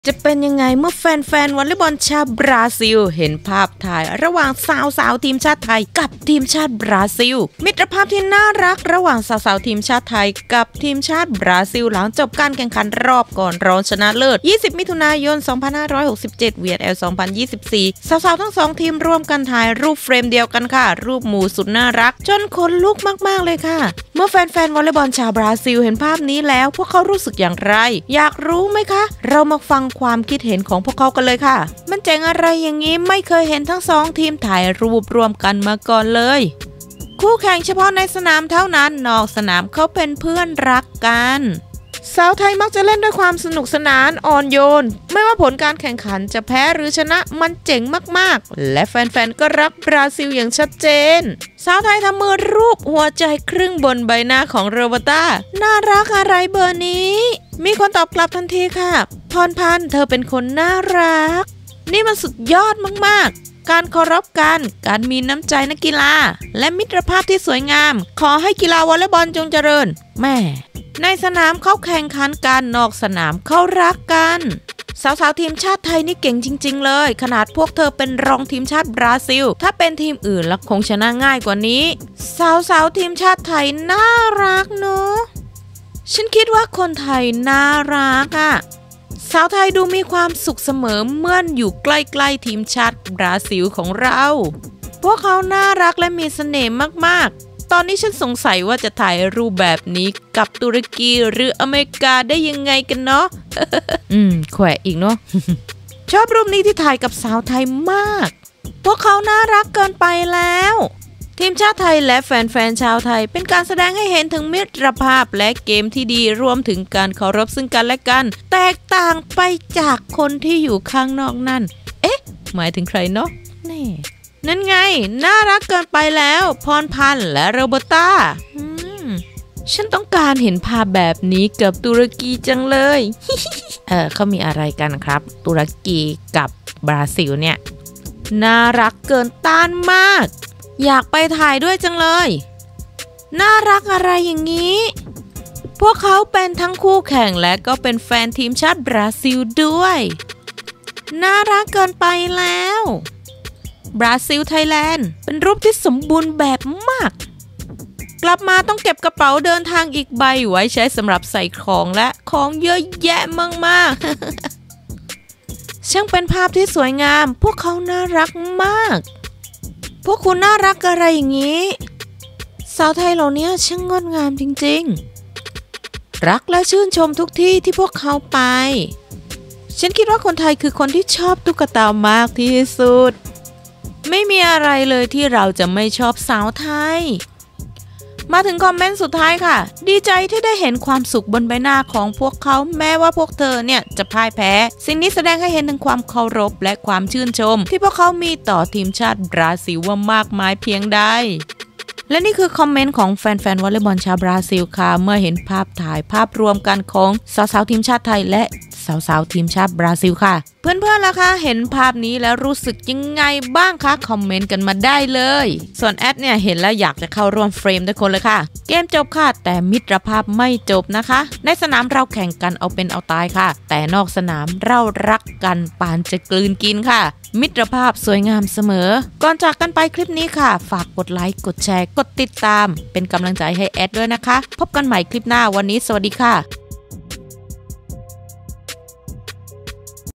จะเป็นยังไงเมื่อแฟนๆวอลเลย์บอลชาวบราซิลเห็นภาพถ่ายระหว่างสาวทีมชาติไทยกับทีมชาติบราซิลมิตรภาพที่น่ารักระหว่างสาวทีมชาติไทยกับทีมชาติบราซิลหลังจบการแข่งขันรอบก่อนรองชนะเลิศ20มิถุนายน2567 VNL 2024สาวทั้งสองทีมร่วมกันถ่ายรูปเฟรมเดียวกันค่ะรูปหมู่สุดน่ารักจนขนลุกมากๆเลยค่ะเมื่อแฟนๆวอลเลย์บอลชาวบราซิลเห็นภาพนี้แล้วพวกเขารู้สึกอย่างไรอยากรู้ไหมคะเรามาฟังความคิดเห็นของพวกเขากันเลยค่ะมันเจ๋งอะไรอย่างนี้ไม่เคยเห็นทั้งสองทีมถ่ายรูปรวมกันมาก่อนเลยคู่แข่งเฉพาะในสนามเท่านั้นนอกสนามเขาเป็นเพื่อนรักกันสาวไทยมักจะเล่นด้วยความสนุกสนานอ่อนโยนไม่ว่าผลการแข่งขันจะแพ้หรือชนะมันเจ๋งมากๆและแฟนๆก็รักบราซิลอย่างชัดเจนสาวไทยทำมือรูปหัวใจครึ่งบนใบหน้าของโรเบต้าน่ารักอะไรเบอร์นี้มีคนตอบกลับทันทีค่ะพรพันธ์เธอเป็นคนน่ารักนี่มันสุดยอดมากๆการเคารพกันการมีน้ำใจนักกีฬาและมิตรภาพที่สวยงามขอให้กีฬาวอลเลย์บอลจงเจริญแม่ในสนามเขาแข่งขันกันนอกสนามเขารักกันสาวทีมชาติไทยนี่เก่งจริงๆเลยขนาดพวกเธอเป็นรองทีมชาติบราซิลถ้าเป็นทีมอื่นละคงชนะง่ายกว่านี้สาวทีมชาติไทยน่ารักเนอะฉันคิดว่าคนไทยน่ารักอะสาวไทยดูมีความสุขเสมอเมื่ออยู่ใกล้ๆทีมชาติบราซิลของเราพวกเขาน่ารักและมีเสน่ห์มากๆตอนนี้ฉันสงสัยว่าจะถ่ายรูปแบบนี้กับตุรกีหรืออเมริกาได้ยังไงกันเนาะ แขวะอีกเนาะ ชอบรูปนี้ที่ถ่ายกับสาวไทยมากพวกเขาน่ารักเกินไปแล้วทีมชาติไทยและแฟนๆชาวไทยเป็นการแสดงให้เห็นถึงมิตรภาพและเกมที่ดีรวมถึงการเคารพซึ่งกันและกันแตกต่างไปจากคนที่อยู่ข้างนอกนั่นเอ๊ะหมายถึงใครเนาะนี่นั่นไงน่ารักเกินไปแล้วพรพันธ์และโรเบต้าฉันต้องการเห็นภาพแบบนี้กับตุรกีจังเลย เขามีอะไรกันครับตุรกีกับบราซิลเนี่ยน่ารักเกินต้านมากอยากไปถ่ายด้วยจังเลยน่ารักอะไรอย่างนี้พวกเขาเป็นทั้งคู่แข่งและก็เป็นแฟนทีมชาติบราซิลด้วยน่ารักเกินไปแล้วบราซิลไทยแลนด์เป็นรูปที่สมบูรณ์แบบมากกลับมาต้องเก็บกระเป๋าเดินทางอีกใบไว้ใช้สำหรับใส่ของและของเยอะแยะมากๆ ช่างเป็นภาพที่สวยงามพวกเขาน่ารักมากพวกคุณน่ารักอะไรอย่างนี้สาวไทยเหล่านี้ช่างงดงามจริงๆรักและชื่นชมทุกที่ที่พวกเขาไปฉันคิดว่าคนไทยคือคนที่ชอบตุ๊กตามากที่สุดไม่มีอะไรเลยที่เราจะไม่ชอบสาวไทยมาถึงคอมเมนต์สุดท้ายค่ะดีใจที่ได้เห็นความสุขบนใบหน้าของพวกเขาแม้ว่าพวกเธอเนี่ยจะพ่ายแพ้สิ่งนี้แสดงให้เห็นถึงความเคารพและความชื่นชมที่พวกเขามีต่อทีมชาติบราซิลว่ามากมายเพียงใดและนี่คือคอมเมนต์ของแฟนๆวอลเลย์บอลชาวบราซิลค่ะเมื่อเห็นภาพถ่ายภาพรวมกันของสาวทีมชาติไทยและสาวทีมชาติบราซิลค่ะเพื่อนๆล่ะคะเห็นภาพนี้แล้วรู้สึกยังไงบ้างคะคอมเมนต์กันมาได้เลยส่วนแอดเนี่ยเห็นแล้วอยากจะเข้าร่วมเฟรมทุกคนเลยค่ะเกมจบค่ะแต่มิตรภาพไม่จบนะคะในสนามเราแข่งกันเอาเป็นเอาตายค่ะแต่นอกสนามเรารักกันปานจะกลืนกินค่ะมิตรภาพสวยงามเสมอก่อนจากกันไปคลิปนี้ค่ะฝากกดไลค์กดแชร์กดติดตามเป็นกำลังใจให้แอดด้วยนะคะพบกันใหม่คลิปหน้าวันนี้สวัสดีค่ะ